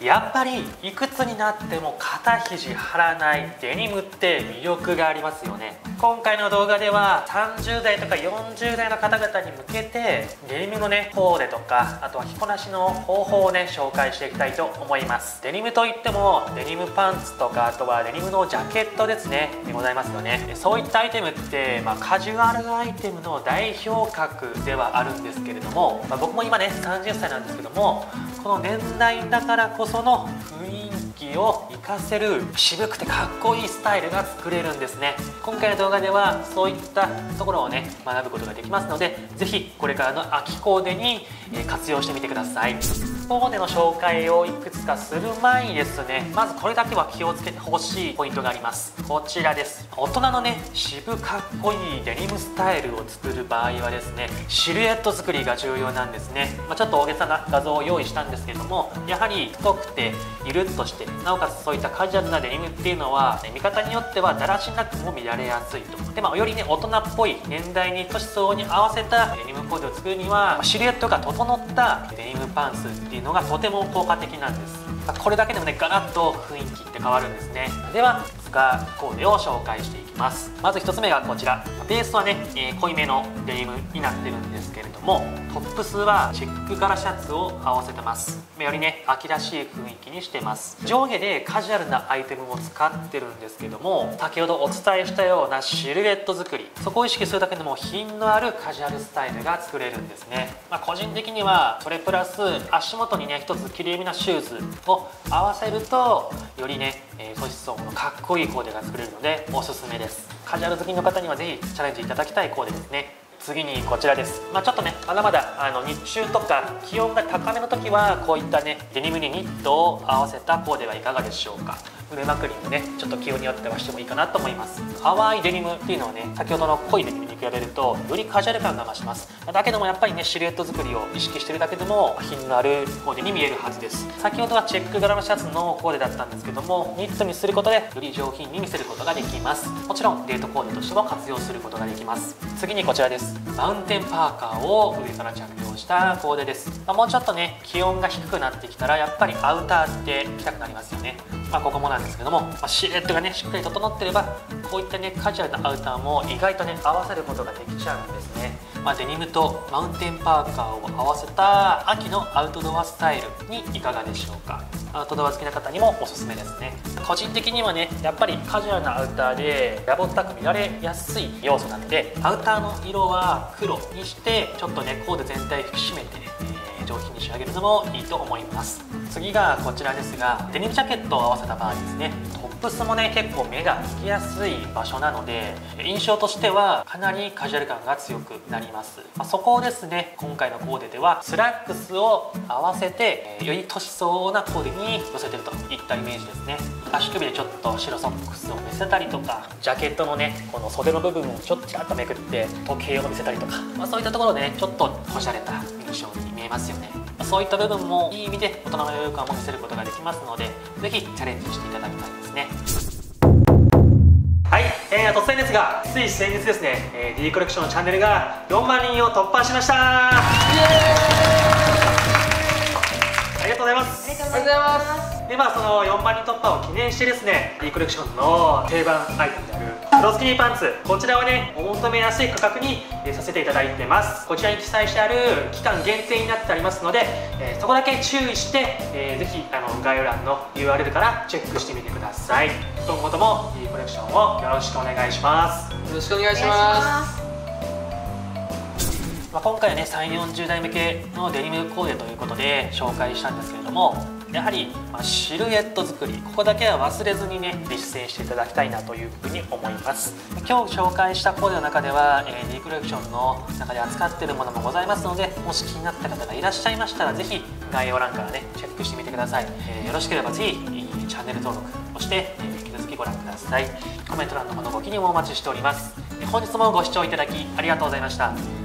やっぱりいくつになっても肩肘張らないデニムって魅力がありますよね。今回の動画では30代とか40代の方々に向けてデニムのねコーデとか、あとは着こなしの方法をね紹介していきたいと思います。デニムといってもデニムパンツとか、あとはデニムのジャケットですねございますよね。そういったアイテムって、カジュアルアイテムの代表格ではあるんですけれども、僕も今ね30歳なんですけども、この年代だからこその雰囲気を活かせる渋くてかっこいいスタイルが作れるんですね。今回の動画ではそういったところをね学ぶことができますので、是非これからの秋コーデに活用してみてください。コーデの紹介をいくつかする前にですね、まずこれだけは気をつけてほしいポイントがあります。こちらです。大人のね渋かっこいいデニムスタイルを作る場合はですね、シルエット作りが重要なんですね。ちょっと大げさな画像を用意したんですけども、やはり太くてゆるっとして、なおかつそういったカジュアルなデニムっていうのは見方によってはだらしなくも見られやすいと。で、よりね大人っぽい年代に年相に合わせたデニムコーデを作るには、シルエットが整ったデニムパンツっていうのがとても効果的なんです。これだけでもねガラッと雰囲気って変わるんですね。ではコーデを紹介していきます。まず1つ目がこちら。ベースはね、濃いめのデニムになってるんですけれども、トップスはチェック柄シャツを合わせてます。よりね秋らしい雰囲気にしてます。上下でカジュアルなアイテムも使ってるんですけども、先ほどお伝えしたようなシルエット作り、そこを意識するだけでも品のあるカジュアルスタイルが作れるんですね。個人的にはそれプラス足元にね一つきれいめなシューズを合わせると、よりね年相応のかっこいいコーデが作れるのでおすすめです。カジュアル好きの方にはぜひチャレンジいただきたいコーデですね。次にこちらです。ちょっとねまだまだ日中とか気温が高めの時はこういったねデニムにニットを合わせたコーデはいかがでしょうか。腕まくりもねちょっと気温によってはしてもいいかなと思います。淡いデニムっていうのはね先ほどの濃いデニムに比べるとよりカジュアル感が増します。だけどもやっぱりねシルエット作りを意識してるだけでも品のあるコーデに見えるはずです。先ほどはチェック柄のシャツのコーデだったんですけども、ニットにすることでより上品に見せることができます。もちろんデートコーデとしても活用することができます。次にこちらです。マウンテンパーカーを上から着用したコーデです。もうちょっとね気温が低くなってきたらやっぱりアウターって着たくなりますよね。ここもなんですけども、シルエットがねしっかり整ってればこういったねカジュアルなアウターも意外とね合わせることができちゃうんですね。デニムとマウンテンパーカーを合わせた秋のアウトドアスタイルにいかがでしょうか。アウトドア好きな方にもおすすめですね。個人的にはねやっぱりカジュアルなアウターでやぼったく見られやすい要素なので、アウターの色は黒にしてちょっとねコーデ全体を引き締めて、上品に仕上げるのもいいと思います。次がこちらですが、デニムジャケットを合わせた場合ですね、トップスもね結構目がつきやすい場所なので、印象としてはかなりカジュアル感が強くなります。そこをですね今回のコーデではスラックスを合わせて、より年相応なコーデに寄せてるといったイメージですね。足首でちょっと白ソックスを見せたりとか、ジャケットのねこの袖の部分をちょっとちらっとめくって時計を見せたりとか、そういったところでねちょっとこじゃれた印象に見えますよね。そういった部分もいい意味で大人の余裕感も見せることができますので、ぜひチャレンジしていただきたいですね。はい、突然ですが、つい先日ですね、D コレクションのチャンネルが4万人を突破しました。ありがとうございます。 ありがとうございます。 でその4万人突破を記念してですね、 D コレクションの定番アイテムである黒スキニーパンツ、こちらをねお求めやすい価格にさせていただいてます。こちらに記載してある期間限定になってありますので、そこだけ注意して、ぜひ概要欄の URL からチェックしてみてください。今後とも D コレクションをよろしくお願いします。 よろしくお願いします。 今回はね3、40代向けのデニムコーデということで紹介したんですけれども、やはりシルエット作り、ここだけは忘れずにね実践していただきたいなというふうに思います。今日紹介したコーデの中では、D コレクションの中で扱っているものもございますので、もし気になった方がいらっしゃいましたらぜひ概要欄からねチェックしてみてください。よろしければぜひチャンネル登録をして、引き続きご覧ください。コメント欄の方のご記入もお待ちしております。本日もご視聴いただきありがとうございました。